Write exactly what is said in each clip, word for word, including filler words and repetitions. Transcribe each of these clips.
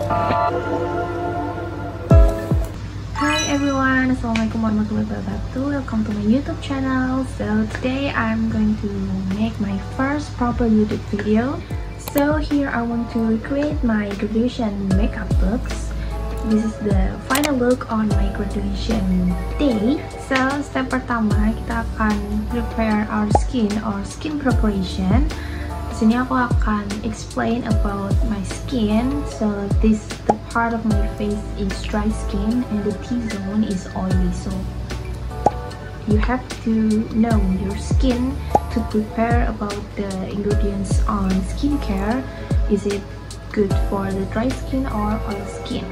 Hi everyone, Assalamualaikum warahmatullahi wabarakatuh. Welcome to my YouTube channel. So today I'm going to make my first proper YouTube video. So here I want to recreate my graduation makeup looks. This is the final look on my graduation day. So step pertama kita akan prepare our skin or skin preparation. Di sini aku akan explain about my skin. So this the part of my face is dry skin and the T-zone is oily. So you have to know your skin to prepare about the ingredients on skincare. Is it good for the dry skin or oil skin?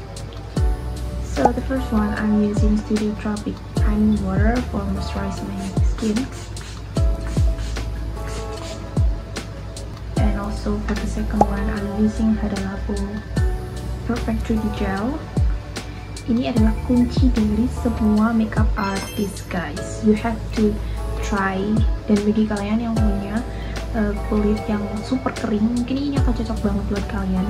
So the first one, I'm using Studio Tropic Tiny Water for moisturizing my skin. And also for the second one, I'm using Hada Labo Perfect three D Gel. Ini adalah kunci dari semua makeup artist, guys. You have to try. Dan bagi kalian yang punya uh, kulit yang super kering, mungkin ini akan cocok banget buat kalian.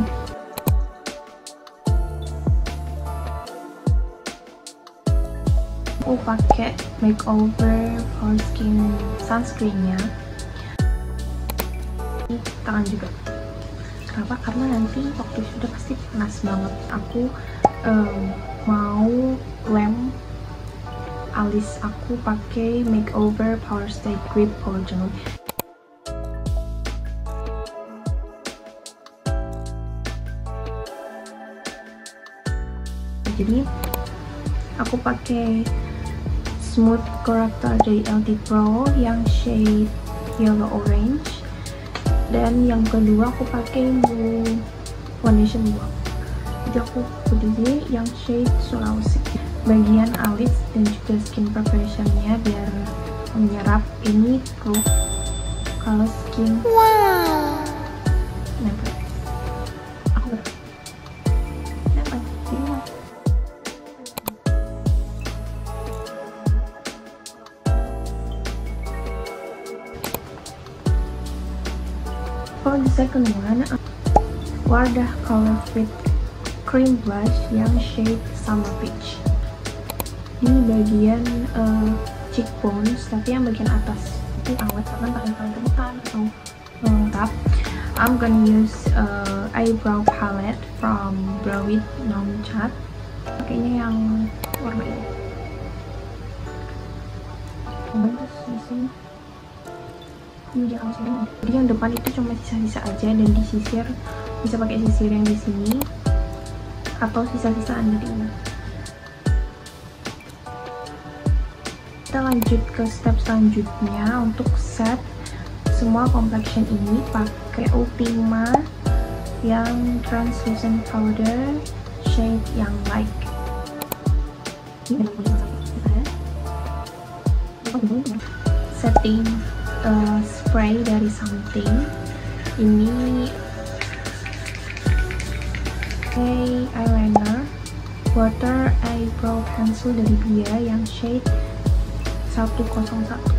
Aku pakai makeover for skin sunscreennya di tangan juga. Kenapa? Karena nanti waktu sudah pasti panas banget. Aku um, mau lem alis aku pakai makeover Power Stay Grip Power Gel. Jadi aku pakai Smooth Corrector dari L T Pro yang shade Yellow Orange, dan yang kedua aku pakai Blue Foundation Buat. Jadi aku beli yang shade Sulawesi. Bagian alis dan juga skin preparationnya biar menyerap ini proof kalau skin. Wow. Nempel. Aku nempel. Jadi for the second one, Wardah Color Fit Cream Blush yang shade Summer Peach. Ini bagian uh, cheekbones, tapi yang bagian atas itu awet karena pakai kalian kemutan atau lengkap. I'm gonna use uh, eyebrow palette from Brow It Non Chat. Pakainya yang warna ini. Bagus di sini. Ini dia awalnya. Jadi yang depan itu cuma sisa-sisa aja, dan disisir bisa pakai sisir yang di sini atau sisa-sisaan dari ini. Kita lanjut ke step selanjutnya untuk set semua complexion ini pakai Ultima yang translucent powder shade yang light. Setting uh, spray dari Something. Ini Hey eyeliner, water eyebrow pencil dari dia yang shade seratus satu.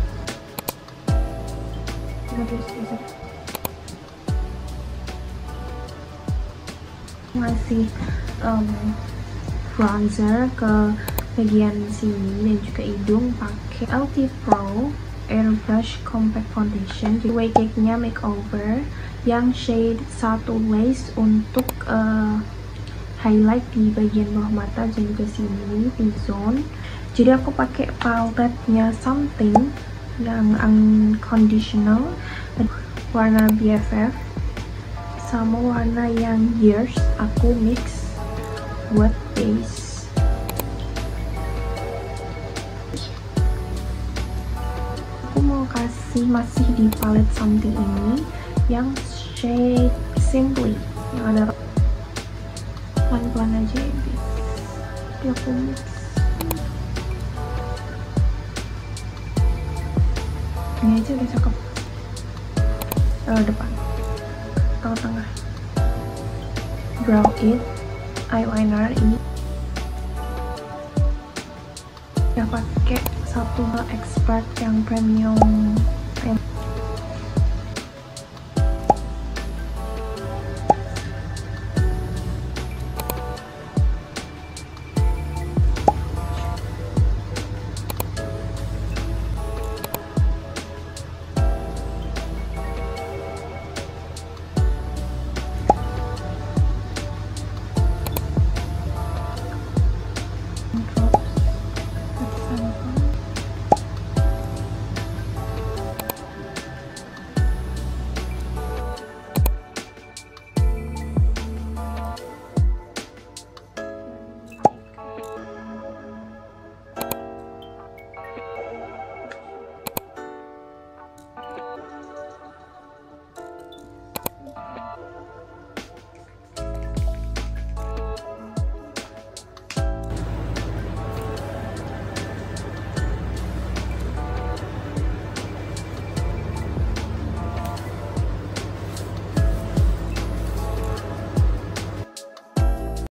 Masih um, bronzer ke bagian sini dan juga hidung pakai L T Pro Airbrush Compact Foundation. Jadi way cake-nya makeover yang shade satu lace untuk uh, highlight di bagian bawah mata dan juga sini T-zone. Jadi aku pakai paletnya Something yang unconditional, warna B F F sama warna yang Years. Aku mix buat base. Aku mau kasih masih di palette Something ini yang shade Simply yang ada pelan-pelan aja ya guys. Jadi aku mix. Ini aja udah cakep. Uh, depan, tengah-tengah. Brow It eyeliner ini udah pakai satu expert yang premium.